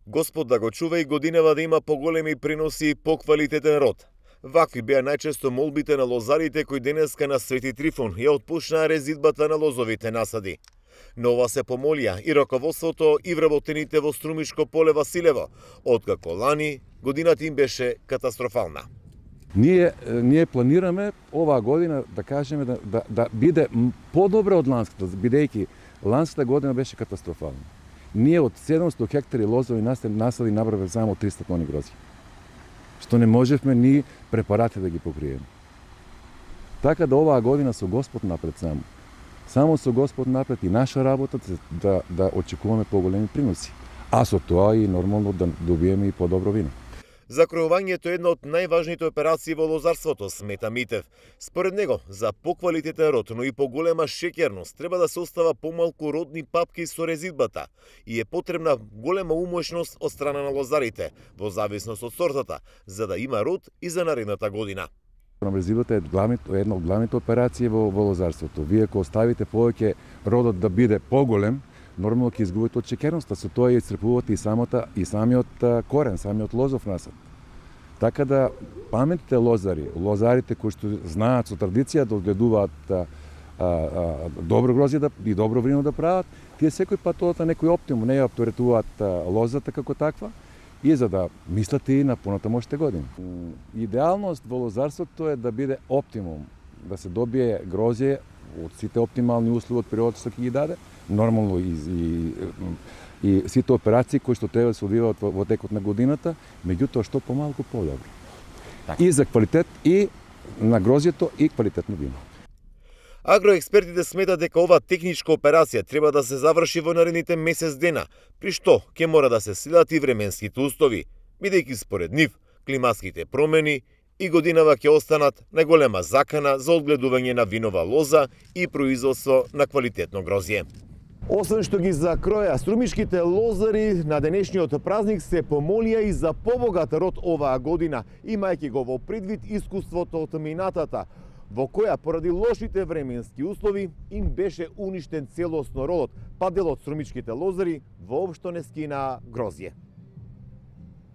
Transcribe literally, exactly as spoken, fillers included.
Господ да го чува и годинава да има поголеми приноси и поквалитетен род. Вакви беа најчесто молбите на лозарите кои денеска на Свети Трифун ја отпушнаа резидбата на лозовите насади. Но ова се помолија и раководството и вработените во Струмишко поле Василево, откако лани годината им беше катастрофална. Ние, ние планираме оваа година да кажеме да, да, да биде подобра од ланската, бидејќи ланската година беше катастрофална. Ние од седумстотини хектари лозови насади набраве само триста тони грозје. Што не можевме ни препарати да ги покриеме. Така да оваа година со Господ напред само. Само со Господ напред и наша работа да, да очекуваме поголеми приноси. А со тоа и нормално да добиеме и подобро вино. Закројувањето е една од најважните операции во лозарството, смета Митев. Според него, за поквалитетен род, но и поголема шеќерност, треба да се остава помалку родни папки со резидбата и е потребна голема умошност од страна на лозарите, во зависност од сортата, за да има род и за наредната година. Резидбата е една од главните операции во, во лозарството. Вие ако оставите повеќе родот да биде поголем, нормално ќе изгубите од шеќерноста, со тоа ја исцрпувате и самата и самиот корен, самиот лозов насад. Така да паметните лозари, лозарите кои што знаат со традиција да одгледуваат а, а, добро грозје да, и добро вино да прават, тие секој пат одат на некој оптимум, не ја опторетуваат лозата како таква и за да мислат и на понатамошните години. Идеалност во лозарството е да биде оптимум, да се добие грозје од сите оптимални услови од природата што ќе ги даде, нормално и, и, и сите операции кои што треба да се одвиваат во, во текот на годината, меѓутоа што помалку подобро. Так. И за квалитет и на грозјето и квалитетно вино. Агроекспертите сметат дека ова техничка операција треба да се заврши во наредните месец дена, при што ќе мора да се следат и временските услови, бидејќи според нив климатските промени и годинава ќе останат најголема закана за одгледување на винова лоза и производство на квалитетно грозје. Освен што ги закроја, струмишките лозари на денешниот празник се помолија и за побогат род оваа година, имајќи го во предвид искуството од минатата, во која поради лошите временски услови им беше уништен целосно родот, па дел од струмишките лозари воопшто не скинаа грозје.